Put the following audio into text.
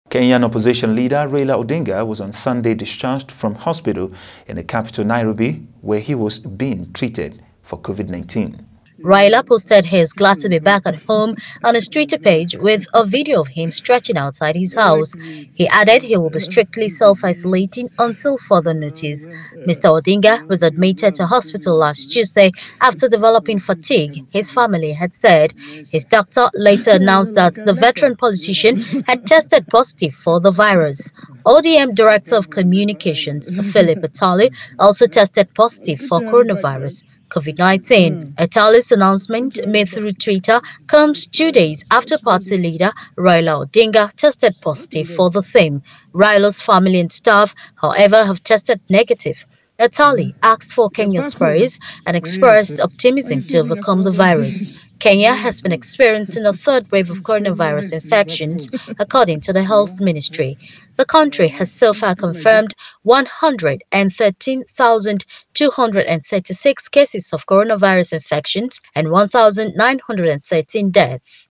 Kenyan opposition leader Raila Odinga was on Sunday discharged from hospital in the capital Nairobi, where he was being treated for COVID-19. Raila posted his "glad to be back at home" on his Twitter page with a video of him stretching outside his house. He added he will be strictly self-isolating until further notice. Mr. Odinga was admitted to hospital last Tuesday after developing fatigue, his family had said. His doctor later announced that the veteran politician had tested positive for the virus. ODM Director of Communications, Philip Atali, also tested positive for coronavirus COVID-19. Atali's announcement, made through Twitter, comes 2 days after party leader Raila Odinga tested positive for the same. Raila's family and staff, however, have tested negative. Atali asked for Kenya's prayers and expressed optimism to overcome the virus. Kenya has been experiencing a third wave of coronavirus infections, according to the Health Ministry. The country has so far confirmed 113,236 cases of coronavirus infections and 1,913 deaths.